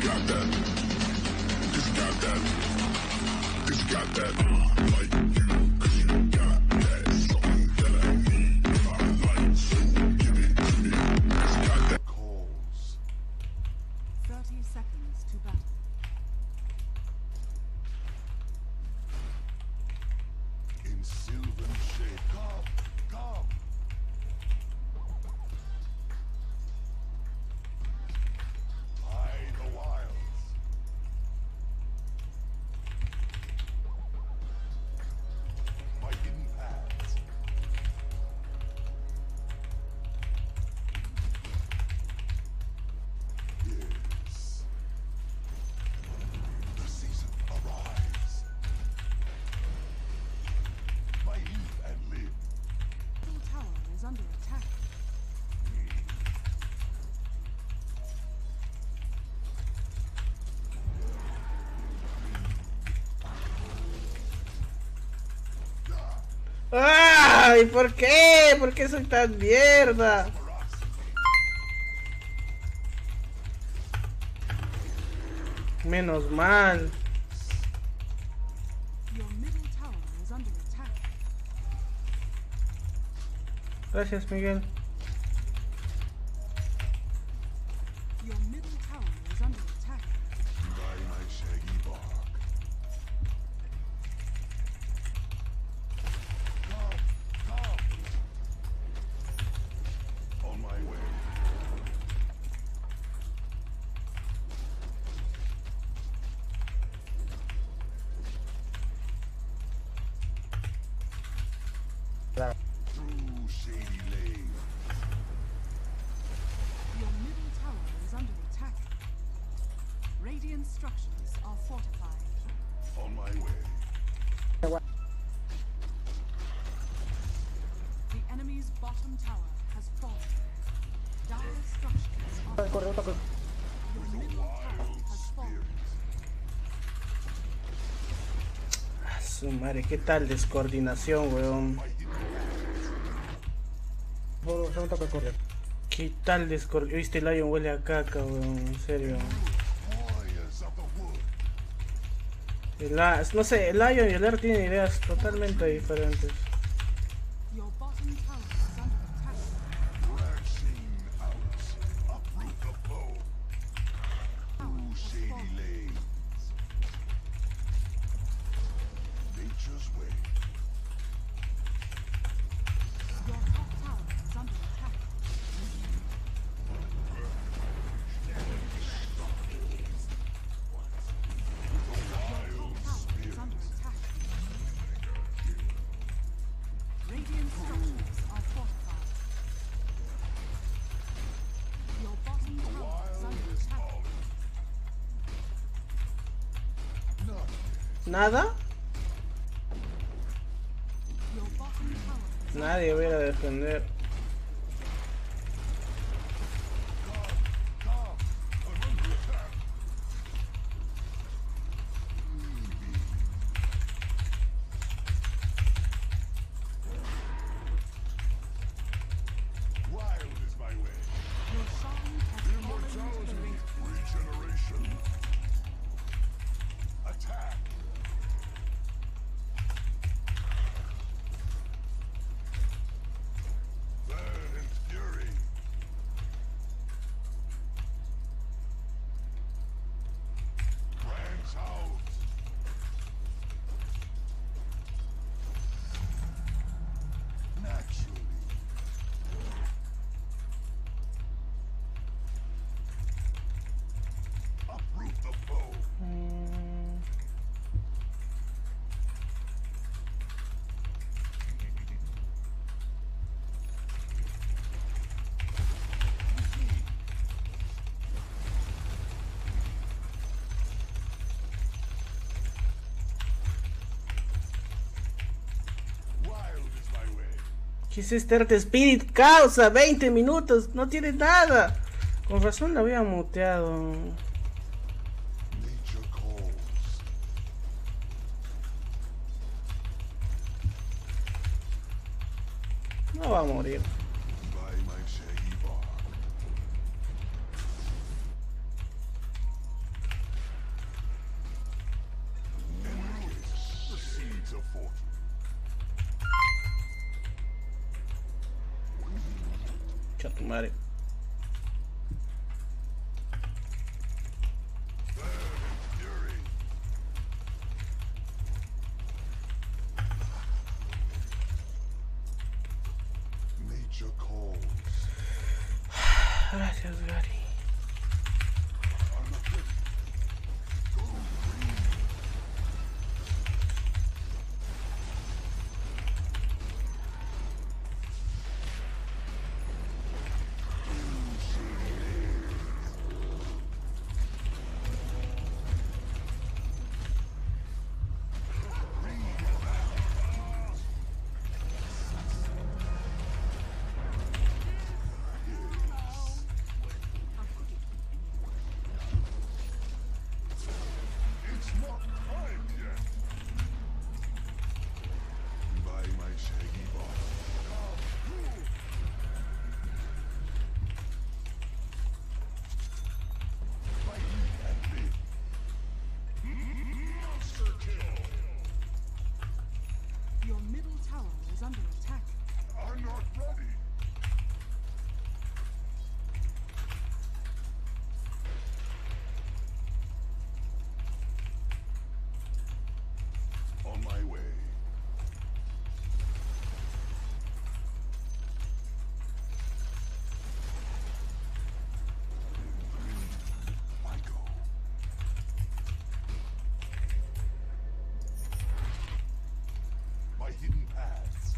¡Ay! ¿Por qué? ¿Por qué soy tan mierda? Menos mal. Gracias, Miguel. Radiant structures are fortified. On my way. The enemy's bottom tower has fallen. Dire structures are fortified. Your middle tower has fallen. Su madre, ¿qué tal descoordinación, weón? ¿Qué tal descoordinación? Viste, el Lion huele a caca, weón, en serio. No sé, el Lion y el Air tienen ideas totalmente diferentes. ¿Nada? Nadie va a ir a defender. ¿Qué es este Earth Spirit? Causa 20 minutos, no tiene nada. Con razón la había muteado. No va a morir. tu madre. Gracias, Gary. Your middle tower is under attack. I'm not ready. On my way. I go. My hidden paths.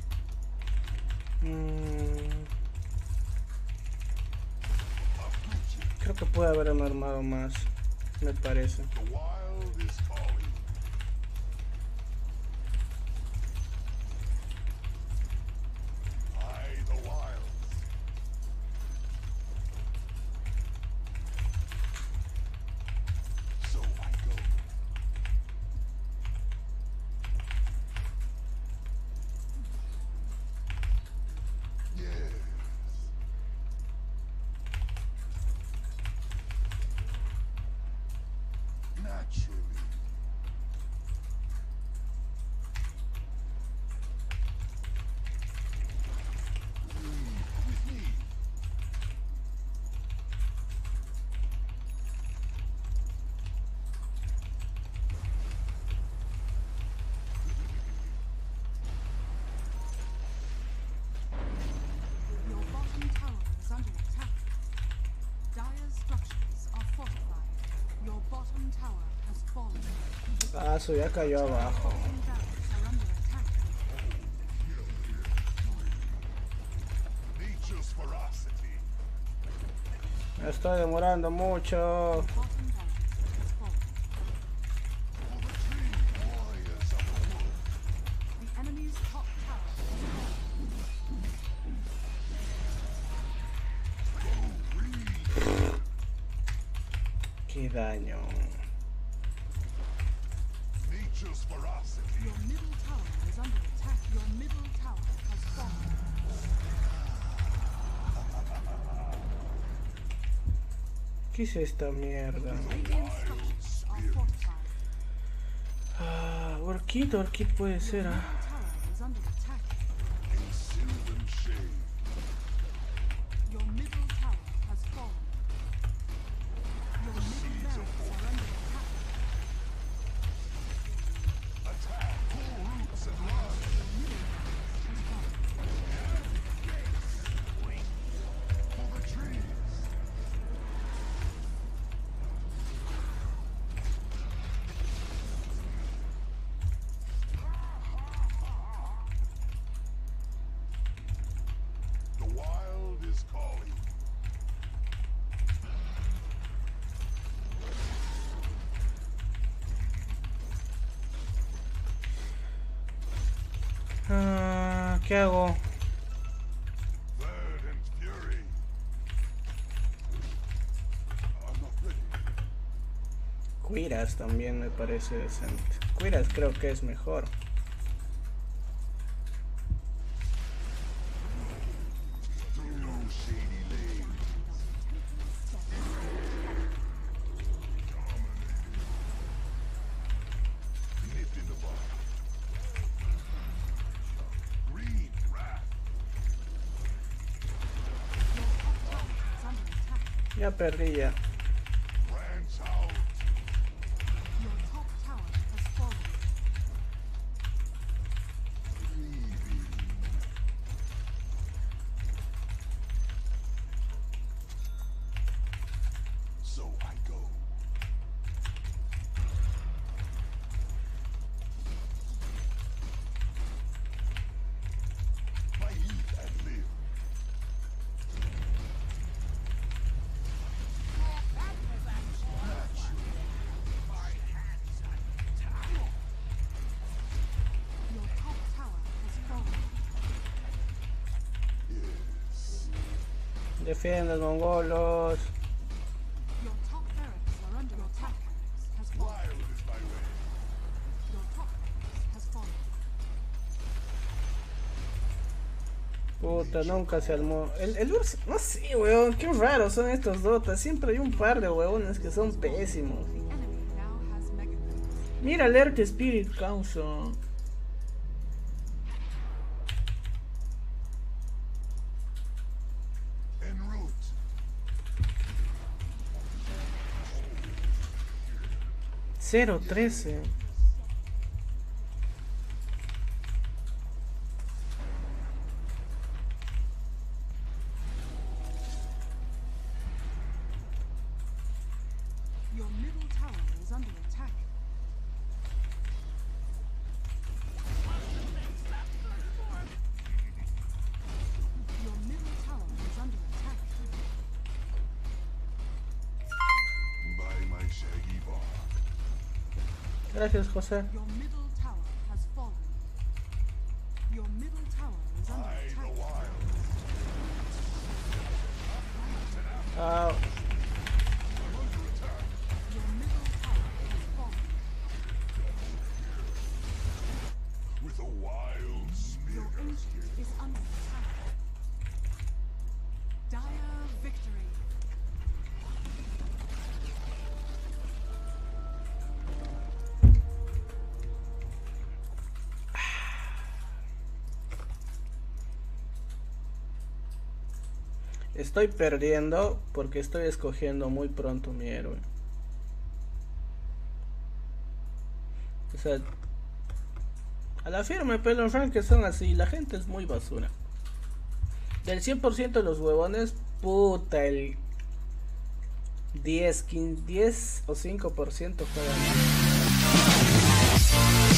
Creo que puede haber un armado más, me parece. The wild is calling. I the wilds. So I go. Yes. Naturally. With me. Your bottom tower is under attack. Dire's structures are fortified. Your bottom tower has fallen. Ah, eso ya cayó abajo. Bottom barracks are under attack. Nature's ferocity. Me estoy demorando mucho. Bottom barracks has fallen. For the tree warriors of the wood. The enemy's top tower has fallen. Qué daño. Nature's ferocity. Your middle tower is under attack. Your middle tower has fallen. ¿Qué es esta mierda? Radiant structures are fortified. Ah, Orchid puede ser. Middle tower is under attack. A sylvan shade. Your middle tower has fallen. Your middle barracks are under attack. Attack. Pull roots and run. Has fallen. For the trees. The wild is calling. Ah, ¿qué hago? Verdant fury. I'm not ready. Quiras también me parece decente. Quiras creo que es mejor. Through no shady lanes. Nipped in the bud. Green wrath. Your top Ya perdí ya. Branch out. Your top tower has fallen. So I go. I eat and live. Your top tower has fallen. Defienden mongolos. Your top barracks are under attack. Has fallen. Wild is my way. Your top barracks has fallen. Puta, nunca se armó. El Urs, no sé, weón, qué raros son estos dotas. Siempre hay un par de huevones que son pésimos. The enemy now has megabots. Mira, Alert Spirit Council. En route. 0-13. Your middle tower is under attack. Your middle tower is under attack. By my shaggy bark. Gracias, José. Your middle tower has fallen. Your middle tower is under I the attack. wild. Ah, Your middle tower has fallen. With a wild spear. Your ancient is under attack. Dire victory. estoy perdiendo porque estoy escogiendo muy pronto mi héroe. O sea, a la firme pelo rank que son así, la gente es muy basura. Del 100% de los huevones, puta, el 10 o 5% juegan mal.